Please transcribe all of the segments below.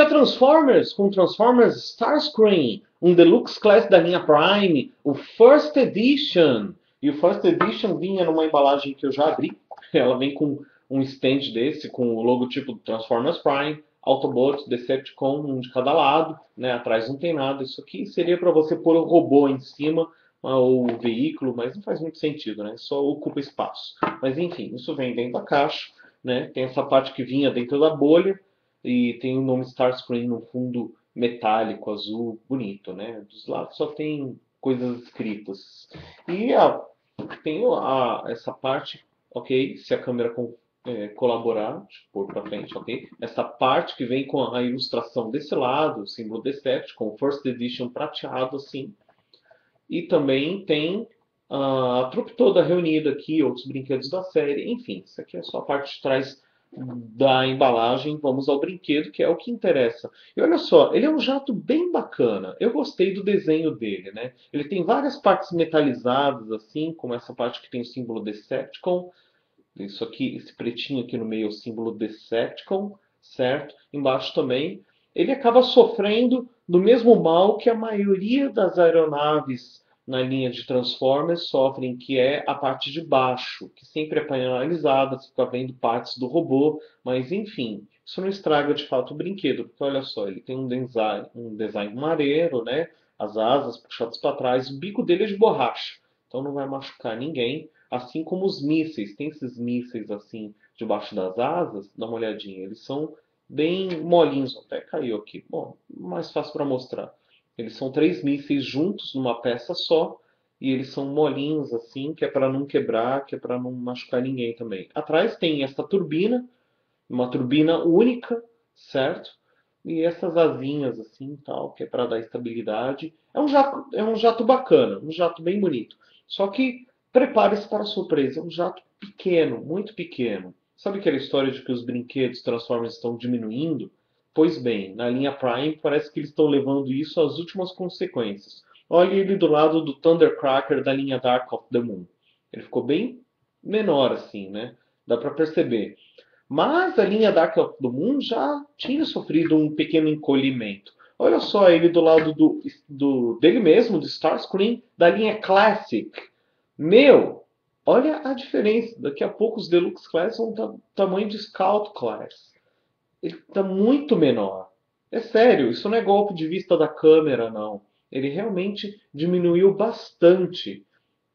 tinha Transformers com Transformers Starscream, um Deluxe Class da linha Prime, o First Edition. E o First Edition vinha numa embalagem que eu já abri. Ela vem com um stand desse, com o logotipo do Transformers Prime, Autobots, Decepticon, um de cada lado, né? Atrás não tem nada. Isso aqui seria para você pôr o robô em cima, ou o veículo, mas não faz muito sentido, né? Só ocupa espaço. Mas enfim, isso vem dentro da caixa, né? Tem essa parte que vinha dentro da bolha e tem o nome Starscream no fundo metálico, azul, bonito, né? Dos lados só tem coisas escritas. E tem essa parte, ok, se a câmera colaborar, deixa eu pôr para frente, ok? Essa parte que vem com a ilustração desse lado, o símbolo Decepticon, First Edition prateado assim. E também tem a trupe toda reunida aqui, outros brinquedos da série. Enfim, isso aqui é só a parte de trás da embalagem. Vamos ao brinquedo, que é o que interessa. E olha só, ele é um jato bem bacana. Eu gostei do desenho dele, né? Ele tem várias partes metalizadas, assim, como essa parte que tem o símbolo Decepticon. Isso aqui, esse pretinho aqui no meio é o símbolo Decepticon, certo? Embaixo também. Ele acaba sofrendo do mesmo mal que a maioria das aeronaves na linha de Transformers sofrem, que é a parte de baixo, que sempre é penalizada, você fica vendo partes do robô, mas enfim, isso não estraga de fato o brinquedo, porque olha só, ele tem um design mareiro, né? As asas puxadas para trás, o bico dele é de borracha, então não vai machucar ninguém. Assim como os mísseis, tem esses mísseis assim debaixo das asas, dá uma olhadinha, eles são bem molinhos, até caiu aqui. Bom, mais fácil para mostrar. Eles são três mísseis juntos numa peça só e eles são molinhos assim, que é para não quebrar, que é para não machucar ninguém também. Atrás tem esta turbina, uma turbina única, certo? E essas asinhas assim, tal, que é para dar estabilidade. É um jato bacana, um jato bem bonito. Só que prepare-se para a surpresa, é um jato pequeno, muito pequeno. Sabe aquela história de que os brinquedos Transformers estão diminuindo? Pois bem, na linha Prime parece que eles estão levando isso às últimas consequências. Olhe ele do lado do Thundercracker da linha Dark of the Moon. Ele ficou bem menor assim, né? Dá para perceber. Mas a linha Dark of the Moon já tinha sofrido um pequeno encolhimento. Olha só ele do lado dele mesmo, do Starscream, da linha Classic. Meu, olha a diferença. Daqui a pouco os Deluxe Class vão estar tamanho de Scout Class. Ele está muito menor. É sério, isso não é golpe de vista da câmera, não. Ele realmente diminuiu bastante.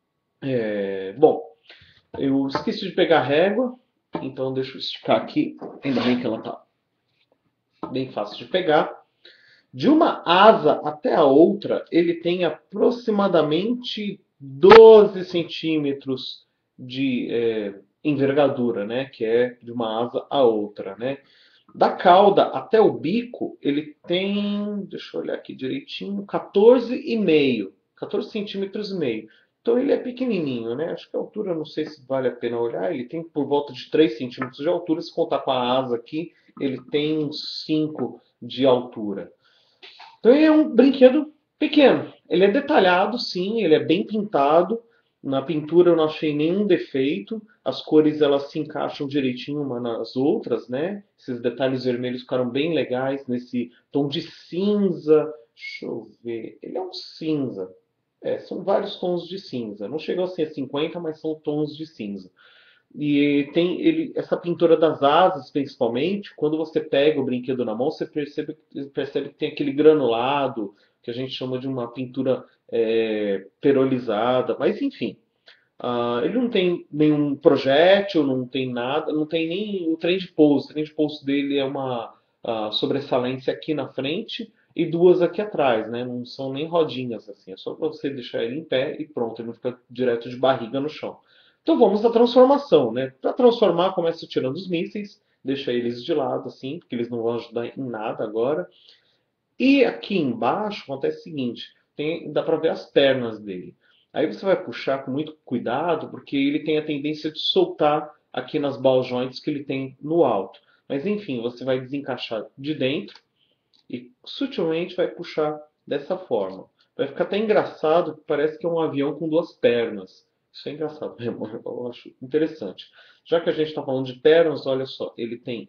Bom, eu esqueci de pegar a régua, então deixa eu esticar aqui. Ainda bem que ela está bem fácil de pegar. De uma asa até a outra, ele tem aproximadamente 12 centímetros de envergadura, né? Que é de uma asa a outra, né? Da cauda até o bico, ele tem, deixa eu olhar aqui direitinho, 14,5. 14 centímetros e meio. Então ele é pequenininho, né? Acho que a altura, não sei se vale a pena olhar, ele tem por volta de 3 centímetros de altura. Se contar com a asa aqui, ele tem uns 5 de altura. Então ele é um brinquedo pequeno. Ele é detalhado, sim, ele é bem pintado. Na pintura eu não achei nenhum defeito. As cores elas se encaixam direitinho uma nas outras, né? Esses detalhes vermelhos ficaram bem legais nesse tom de cinza. Deixa eu ver. Ele é um cinza. São vários tons de cinza. Não chegou a ser 50, mas são tons de cinza. E tem essa pintura das asas, principalmente, quando você pega o brinquedo na mão, você percebe que tem aquele granulado, que a gente chama de uma pintura perolizada. Mas, enfim, ele não tem nenhum projétil, não tem nada, não tem nem o trem de pouso. O trem de pouso dele é uma sobressalência aqui na frente e duas aqui atrás, né? Não são nem rodinhas assim, é só para você deixar ele em pé e pronto, ele não fica direto de barriga no chão. Então vamos à transformação, né? Para transformar, começa tirando os mísseis, deixa eles de lado assim, porque eles não vão ajudar em nada agora. E aqui embaixo acontece o seguinte, dá para ver as pernas dele. Aí você vai puxar com muito cuidado, porque ele tem a tendência de soltar aqui nas ball joints que ele tem no alto. Mas enfim, você vai desencaixar de dentro e sutilmente vai puxar dessa forma. Vai ficar até engraçado, parece que é um avião com duas pernas. Isso é engraçado mesmo, eu acho interessante. Já que a gente está falando de pernas, olha só, ele tem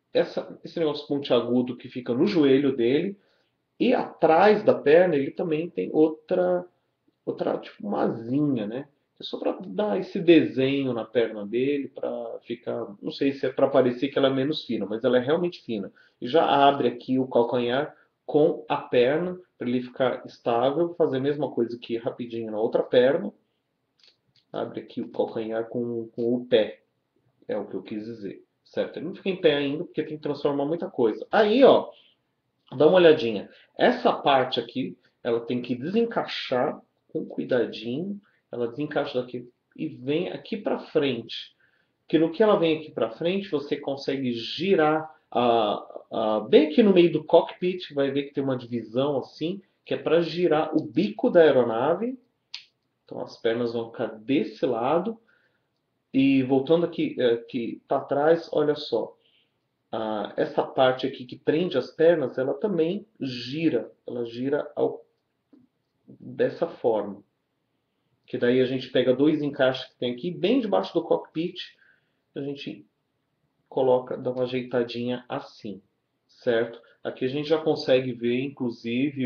esse negócio pontiagudo que fica no joelho dele. E atrás da perna ele também tem outra tipo uma asinha, né? É só para dar esse desenho na perna dele, para ficar, não sei se é para parecer que ela é menos fina, mas ela é realmente fina. E já abre aqui o calcanhar com a perna para ele ficar estável, fazer a mesma coisa aqui rapidinho na outra perna. Abre aqui o calcanhar com o pé, é o que eu quis dizer, certo? Ele não fica em pé ainda porque tem que transformar muita coisa. Aí, ó, dá uma olhadinha. Essa parte aqui, ela tem que desencaixar com cuidadinho. Ela desencaixa daqui e vem aqui para frente. Que no que ela vem aqui para frente, você consegue girar bem aqui no meio do cockpit. Vai ver que tem uma divisão assim, que é para girar o bico da aeronave. Então as pernas vão ficar desse lado. E voltando aqui para trás, olha só. Essa parte aqui que prende as pernas, ela também gira. Ela gira dessa forma. Que daí a gente pega dois encaixes que tem aqui, bem debaixo do cockpit, a gente coloca, dá uma ajeitadinha assim, certo? Aqui a gente já consegue ver, inclusive,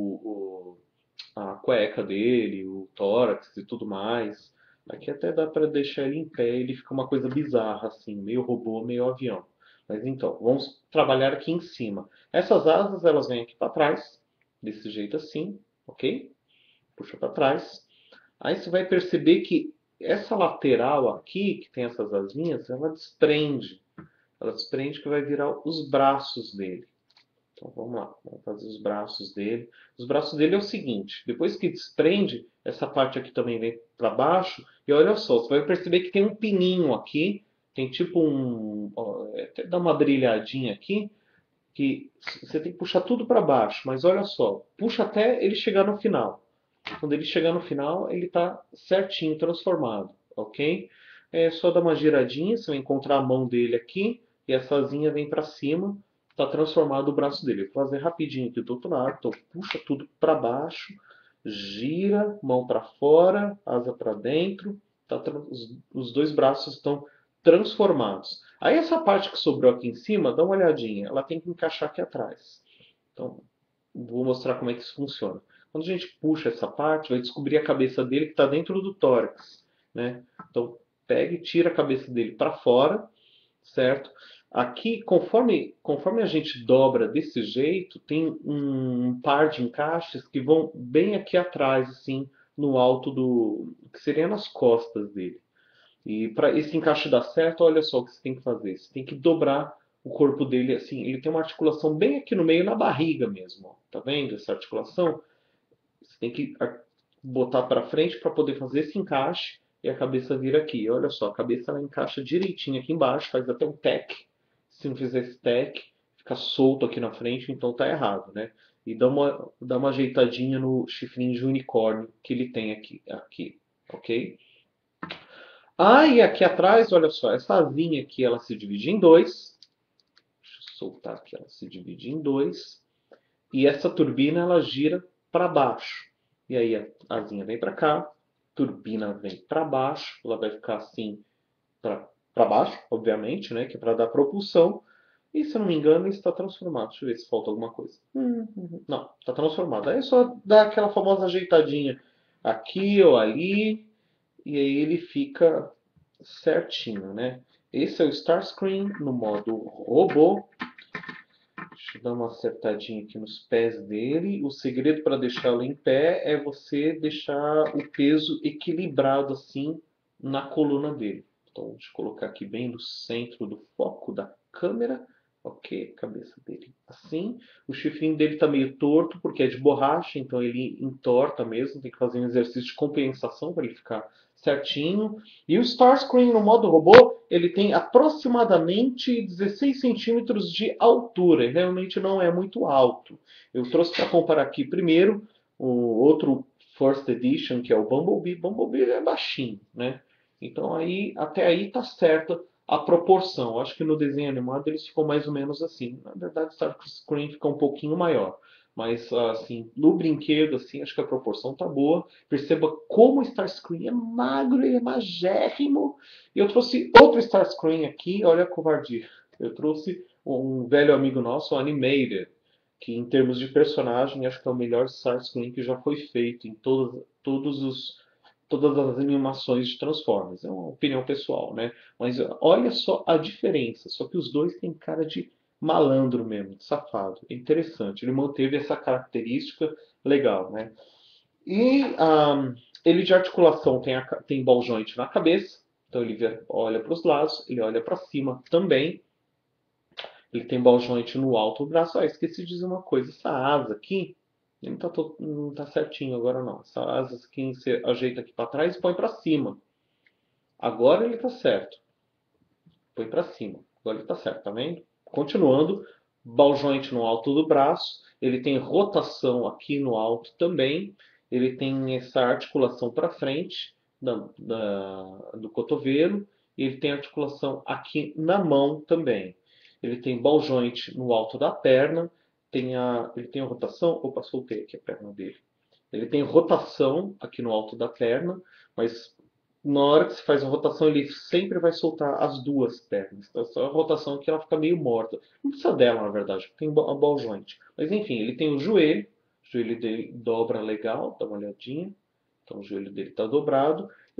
a cueca dele, o tórax e tudo mais. Aqui até dá para deixar ele em pé, ele fica uma coisa bizarra, assim, meio robô, meio avião. Mas então, vamos trabalhar aqui em cima. Essas asas, elas vêm aqui para trás, desse jeito assim, ok? Puxa para trás. Aí você vai perceber que essa lateral aqui, que tem essas asinhas, ela desprende. Ela desprende que vai virar os braços dele. Então vamos lá, vamos fazer os braços dele. Os braços dele é o seguinte: depois que desprende, essa parte aqui também vem para baixo. E olha só, você vai perceber que tem um pininho aqui, tem tipo um. Ó, até dá uma brilhadinha aqui, que você tem que puxar tudo para baixo. Mas olha só, puxa até ele chegar no final. Quando ele chegar no final, ele está certinho, transformado, ok? É só dar uma giradinha, você vai encontrar a mão dele aqui, e essa asinha vem para cima, está transformado o braço dele. Eu vou fazer rapidinho aqui do outro lado, então puxa tudo para baixo, gira, mão para fora, asa para dentro, os dois braços estão transformados. Aí essa parte que sobrou aqui em cima, dá uma olhadinha, ela tem que encaixar aqui atrás. Então, vou mostrar como é que isso funciona. Quando a gente puxa essa parte, vai descobrir a cabeça dele que está dentro do tórax, né? Então, pega e tira a cabeça dele para fora, certo? Aqui, conforme a gente dobra desse jeito, tem um par de encaixes que vão bem aqui atrás, assim, no alto que seria nas costas dele. E para esse encaixe dar certo, olha só o que você tem que fazer. Você tem que dobrar o corpo dele assim. Ele tem uma articulação bem aqui no meio, na barriga mesmo. Ó. Tá vendo essa articulação? Você tem que botar para frente para poder fazer esse encaixe e a cabeça vira aqui. Olha só, a cabeça ela encaixa direitinho aqui embaixo, faz até um tec. Se não fizer esse tec, fica solto aqui na frente, então tá errado, né? E dá uma ajeitadinha no chifrinho de unicórnio que ele tem aqui, ok? E aqui atrás, olha só, essa asinha aqui ela se divide em dois. Deixa eu soltar aqui, ela se divide em dois. E essa turbina ela gira para baixo. E aí a asinha vem para cá, a turbina vem para baixo, ela vai ficar assim para baixo, obviamente, né, que é para dar propulsão. E se eu não me engano, ele está transformado. Deixa eu ver se falta alguma coisa. Não, está transformado. Aí é só dar aquela famosa ajeitadinha aqui ou ali, e aí ele fica certinho, né? Esse é o Starscream no modo robô. Deixa eu dar uma acertadinha aqui nos pés dele. O segredo para deixá-lo em pé é você deixar o peso equilibrado assim na coluna dele. Então, deixa eu colocar aqui bem no centro do foco da câmera. Ok, cabeça dele assim. O chifrinho dele está meio torto porque é de borracha, então ele entorta mesmo. Tem que fazer um exercício de compensação para ele ficar certinho. E o Starscream no modo robô, ele tem aproximadamente 16 centímetros de altura. Ele realmente não é muito alto. Eu trouxe para comparar aqui primeiro o outro First Edition, que é o Bumblebee. Bumblebee é baixinho, né? Então até aí tá certa a proporção. Acho que no desenho animado eles ficam mais ou menos assim. Na verdade, o Starscream fica um pouquinho maior. Mas, assim, no brinquedo, assim, acho que a proporção tá boa. Perceba como o Starscream é magro, ele é magérrimo. E eu trouxe outro Starscream aqui, olha a covardia. Eu trouxe um velho amigo nosso, o Animated, que em termos de personagem, acho que é o melhor Starscream que já foi feito em todas as animações de Transformers. É uma opinião pessoal, né? Mas olha só a diferença. Só que os dois têm cara de malandro mesmo, de safado. É interessante. Ele manteve essa característica legal, né? E ele de articulação tem ball joint na cabeça. Então ele olha para os lados, ele olha para cima também. Ele tem ball joint no alto do braço. Ah, esqueci de dizer uma coisa. Essa asa aqui, não tá certinho agora não. Essa asa aqui você ajeita aqui para trás e põe para cima. Agora ele tá certo. Põe para cima. Agora ele tá certo, tá vendo? Continuando, ball joint no alto do braço. Ele tem rotação aqui no alto também. Ele tem essa articulação para frente do cotovelo. Ele tem articulação aqui na mão também. Ele tem ball joint no alto da perna. Ele tem a rotação. Opa, soltei aqui a perna dele. Ele tem rotação aqui no alto da perna, mas na hora que se faz a rotação, ele sempre vai soltar as duas pernas. Então, só a rotação que ela fica meio morta. Não precisa dela, na verdade, porque tem a ball joint. Mas enfim, ele tem o joelho dele dobra legal, dá uma olhadinha. Então o joelho dele está dobrado. E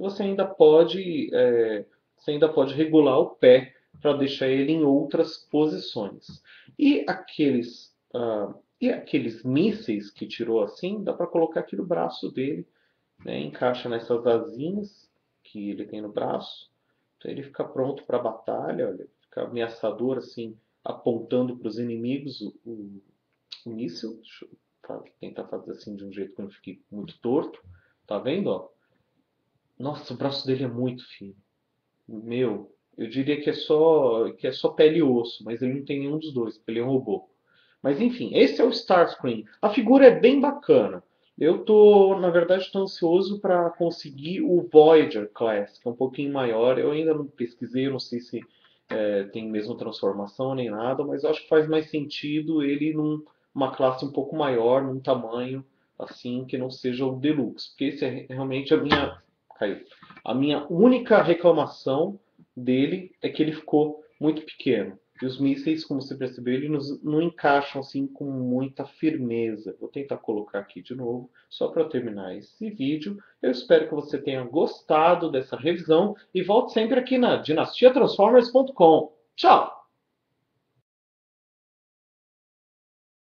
você ainda pode regular o pé para deixar ele em outras posições. E aqueles mísseis que tirou assim, dá para colocar aqui no braço dele, né? Encaixa nessas asinhas que ele tem no braço. Então ele fica pronto para a batalha, olha, fica ameaçador assim, apontando para os inimigos o míssil. Deixa eu tentar fazer assim de um jeito que não fique muito torto. Tá vendo, ó? Nossa, o braço dele é muito fino. Meu, eu diria que é só pele e osso, mas ele não tem nenhum dos dois, porque ele é um robô. Mas enfim, esse é o Starscream. A figura é bem bacana. Na verdade, estou ansioso para conseguir o Voyager Class, que é um pouquinho maior. Eu ainda não pesquisei, eu não sei se tem mesmo transformação nem nada, mas eu acho que faz mais sentido ele numa classe um pouco maior, num tamanho assim que não seja o Deluxe, porque esse é realmente caiu. A minha única reclamação dele é que ele ficou muito pequeno. E os mísseis, como você percebeu, eles não encaixam assim com muita firmeza. Vou tentar colocar aqui de novo, só para terminar esse vídeo. Eu espero que você tenha gostado dessa revisão e volte sempre aqui na dinastiatransformers.com. Tchau!